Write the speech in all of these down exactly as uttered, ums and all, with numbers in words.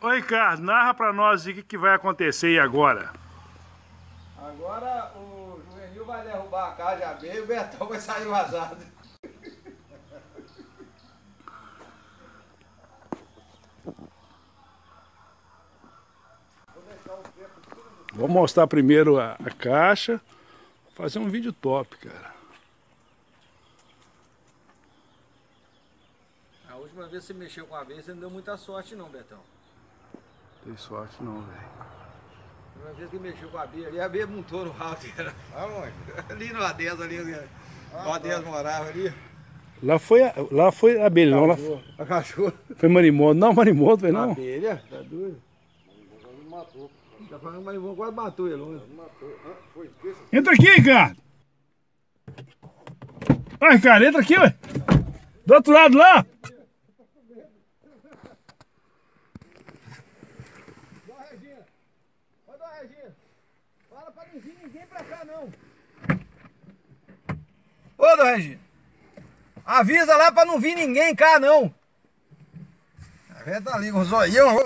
Oi, Ricardo, narra pra nós o que, que vai acontecer aí agora. Agora o Juvenil vai derrubar a casa de abelha e o Betão vai sair vazado. Vou mostrar primeiro a, a caixa. Fazer um vídeo top, cara. A última vez que você mexeu com a abelha, você não deu muita sorte não, Betão. Tem sorte não, velho. A última vez que mexeu com a abelha ali, a abelha montou no ralo dela. Aonde? Ali no A dez, ali onde ah, o A dez tá. morava ali. Lá foi a, lá foi a abelha, não. Lá a cachorra. Foi marimoto. Não, marimoto, foi não. A abelha? Tá doido? Marimoto matou. Tá falando que o marimoto quase matou ele ontem. Matou. Ah, foi. Entra aqui, Ricardo. Vai, Ricardo, entra aqui, ué. Do outro lado lá. Dona Regina. Ô, Dona Regina. Fala pra não vir ninguém pra cá, não. Ô, Dona Regina. Avisa lá pra não vir ninguém cá, não. A velha tá ali com o zoião.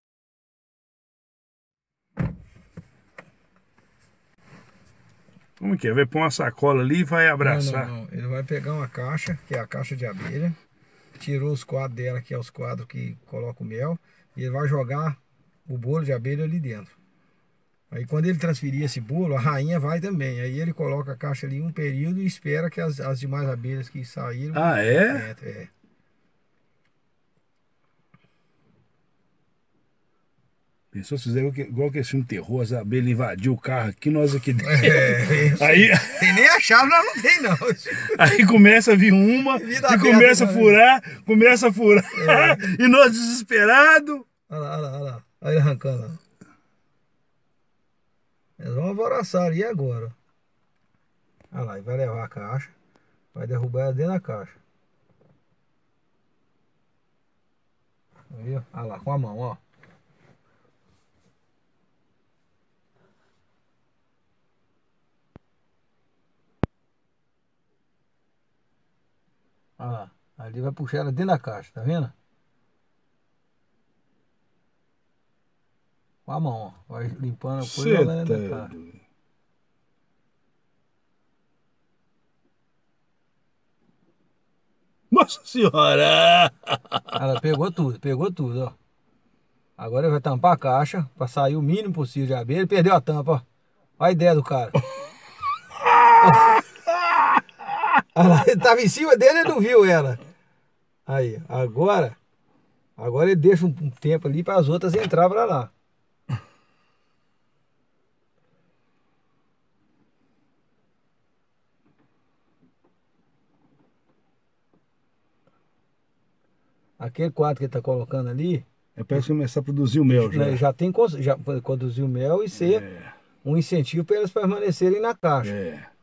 Como que é? Vai pôr uma sacola ali e vai abraçar? Não, não, não. Ele vai pegar uma caixa, que é a caixa de abelha. Tirou os quadros dela, que é os quadros que coloca o mel. E ele vai jogar o bolo de abelha ali dentro. Aí quando ele transferir esse bolo, a rainha vai também. Aí ele coloca a caixa ali um período e espera que as, as demais abelhas que saíram... Ah, é? Dentro, é. Pensou se fizer igual que esse filme terror, as abelhas invadiu o carro aqui, nós aqui dentro. É, aí, tem nem a chave, nós não tem não. Aí começa a vir uma, Vida e começa aberta, a furar, né? começa a furar, é. E nós desesperados. Olha lá, olha lá, olha lá, olha ele arrancando lá. Eles vão alvoroçar, e agora? Olha lá, ele vai levar a caixa, vai derrubar ela dentro da caixa. Viu? Olha lá, com a mão, ó. Olha lá, ali vai puxar ela dentro da caixa, tá vendo? Com a mão, ó, vai limpando a coisa e jogando dentro da caixa. Nossa senhora! Ela pegou tudo, pegou tudo, ó. Agora ele vai tampar a caixa pra sair o mínimo possível de abelha. Ele perdeu a tampa, ó. Olha a ideia do cara. Ele tava em cima dele e não viu ela. Aí, agora, agora ele deixa um tempo ali para as outras entrar para lá. Aquele quadro que ele tá colocando ali... É para começar a produzir o mel já. Já tem já produzir o mel e ser é. um incentivo para elas permanecerem na caixa. É.